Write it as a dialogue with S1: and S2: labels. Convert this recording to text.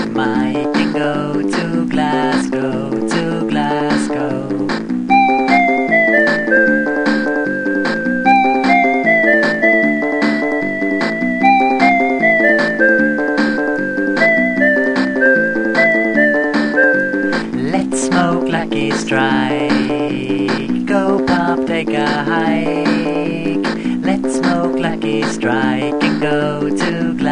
S1: Mike and go to Glasgow, to Glasgow. Let's smoke lucky strike, go pop, take a hike. Let's smoke lucky strike and go to Glasgow.